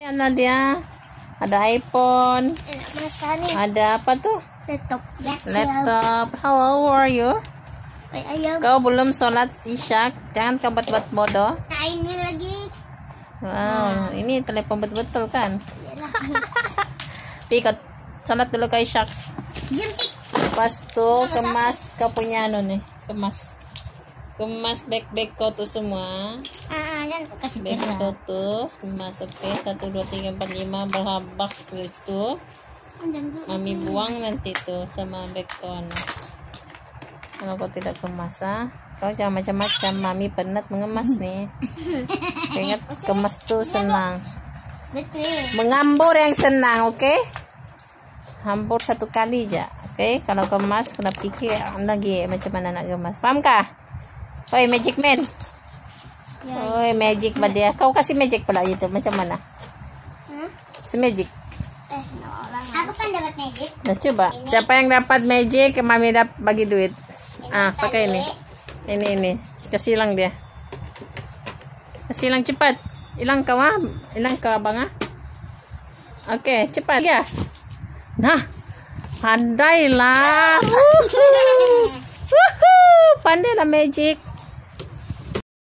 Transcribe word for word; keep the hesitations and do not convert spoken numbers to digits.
Ada dia, ada iPhone, ada apa tuh? Laptop. Laptop. How old are you? Ayam. Kau belum sholat isya, jangan kau buat-buat bodoh. Nah, ini lagi. Wow, ini telepon betul-betul kan? Iyalah. Pikot, sholat dulu kau isya. Jempik. Pas tuh kemas kau punya anu nih, kemas. Kemas bag-bag kau tuh semua. Ah, dan kasih Bag pera. kau tuh kemas oke satu dua tiga empat lima berhabak tulis tuh. Mami buang nanti tuh sama bag kau. Anu. Kalau kau tidak kemas ah, kau jangan macam-macam. Mami penat mengemas nih. Ingat kemas tuh senang. Betul. Mengambur yang senang, oke? Okay? Hambur satu kali aja, oke? Okay? Kalau kemas kena pikir lagi macam mana nak kemas. Paham kah? Oi, magic man. Ya, Oi, magic ba dia? Kau kasih magic pula itu macam mana? Hmm? Si magic. Eh, no, aku kan dapat magic. Nah, coba. Ini. Siapa yang dapat magic, Mami dapat bagi duit. Ini Ah, pakai tadi. ini. Ini ini. Kasih hilang dia. Kasih hilang cepat. Hilang kau ah. Hilang ke abang ah. Oke, cepat ya. Nah, pandailah. Wuhu. Wuhu. Pandailah magic.